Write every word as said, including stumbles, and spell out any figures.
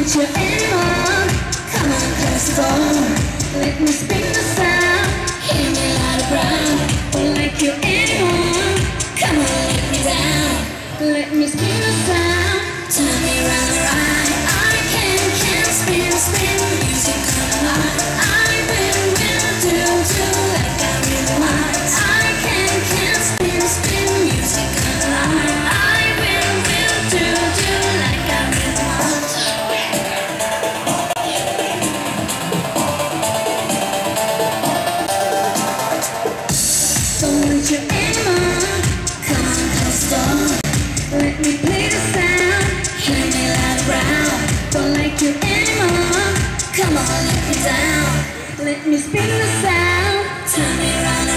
need you anymore. Come on, close the door. Let me spin the sound. Hear me loud and proud. Don't like you anymore. Come on, let me down. Let me spin the sound. Turn me round and round. I can, can spin, spin. Music come on. I will, will do, do like I really want. I can, can spin, spin. Music come on. I will, will do, do like I really want. Don't want you anymore. Come on, close the door. Let me play the sound. Hear me loud and round. Don't like you anymore. Come on, let me down. Let me spin the sound. Turn me round.